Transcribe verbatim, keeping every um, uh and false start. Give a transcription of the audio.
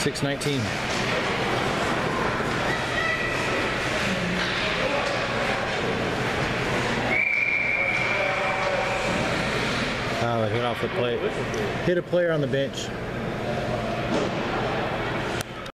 six nineteen. Oh, hit off the plate. Hit a player on the bench.